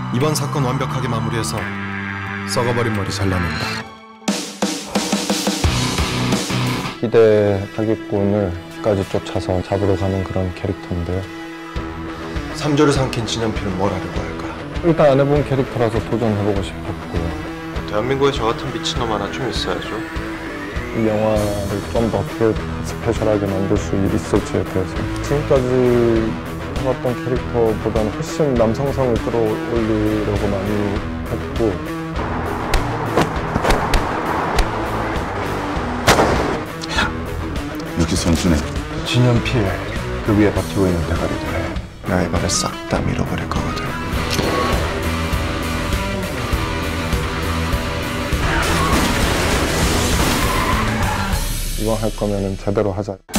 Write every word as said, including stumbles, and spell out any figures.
이번 사건 완벽하게 마무리해서 썩어버린 머리 잘라낸다. 희대 사기꾼을 끝까지 쫓아서 잡으러 가는 그런 캐릭터인데요. 삼조를 삼킨 진연필은 뭘 하려고 할까? 일단 안 해본 캐릭터라서 도전해보고 싶었고요. 대한민국에 저 같은 미친놈 하나 좀 있어야죠. 이 영화를 좀 더 어떻게 스페셜하게 만들 수 있을지에 대해서 지금까지 해왔던 캐릭터보다는 훨씬 남성성을 끌어올리려고 많이 했고, 여기 선수네. 진연필 그 위에 버티고 있는 대가리들 나의 발을 싹 다 밀어버릴 거거든. 이왕 할 거면은 제대로 하자.